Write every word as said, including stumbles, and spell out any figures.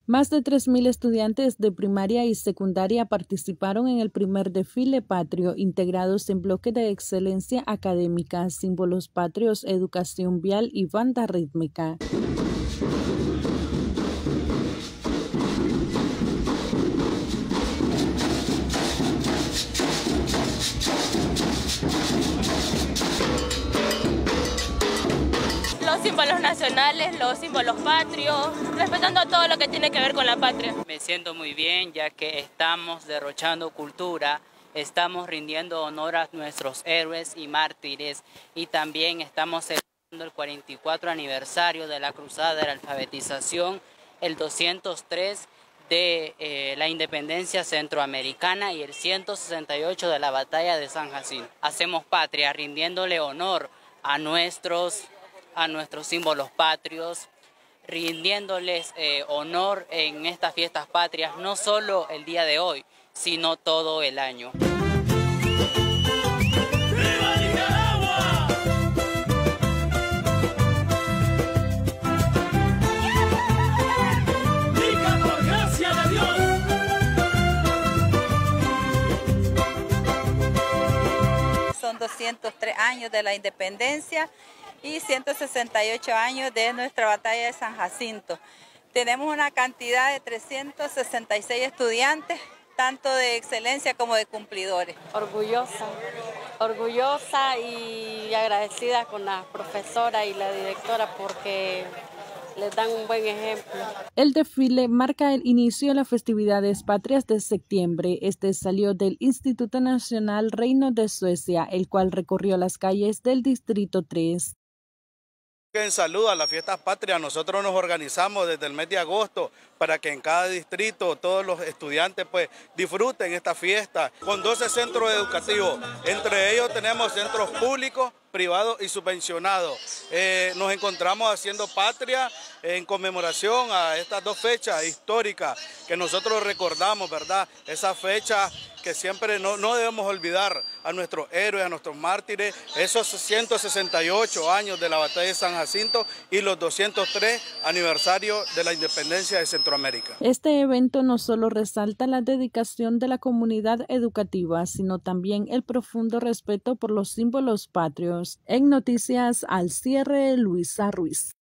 Más de tres mil estudiantes de primaria y secundaria participaron en el primer desfile patrio, integrados en bloques de excelencia académica, símbolos patrios, educación vial y banda rítmica. Los símbolos nacionales, los símbolos patrios, respetando todo lo que tiene que ver con la patria. Me siento muy bien, ya que estamos derrochando cultura, estamos rindiendo honor a nuestros héroes y mártires, y también estamos celebrando el cuarenta y cuatro aniversario de la Cruzada de la Alfabetización, el doscientos tres de eh, la Independencia Centroamericana y el ciento sesenta y ocho de la Batalla de San Jacinto. Hacemos patria, rindiéndole honor a nuestros a nuestros símbolos patrios, rindiéndoles eh, honor en estas fiestas patrias, no solo el día de hoy, sino todo el año. ¡Viva Nicaragua! ¡Nica por gracia de Dios! Son doscientos tres años de la independencia y ciento sesenta y ocho años de nuestra batalla de San Jacinto. Tenemos una cantidad de trescientos sesenta y seis estudiantes, tanto de excelencia como de cumplidores. Orgullosa, orgullosa y agradecida con la profesora y la directora porque les dan un buen ejemplo. El desfile marca el inicio de las festividades patrias de septiembre. Este salió del Instituto Nacional Reino de Suecia, el cual recorrió las calles del Distrito tres. En salud a las fiestas patrias, nosotros nos organizamos desde el mes de agosto para que en cada distrito todos los estudiantes pues disfruten esta fiesta con doce centros educativos. Entre ellos tenemos centros públicos, privados y subvencionados. Eh, nos encontramos haciendo patria en conmemoración a estas dos fechas históricas que nosotros recordamos, ¿verdad? Esa fecha que siempre no, no debemos olvidar a nuestros héroes, a nuestros mártires, esos ciento sesenta y ocho años de la batalla de San Jacinto y los doscientos tres aniversarios de la independencia de Centroamérica. Este evento no solo resalta la dedicación de la comunidad educativa, sino también el profundo respeto por los símbolos patrios. En Noticias al Cierre, Luisa Ruiz.